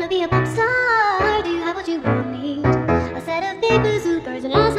wanna be a pop star. Do you have what you want? Need a set of big bazookas and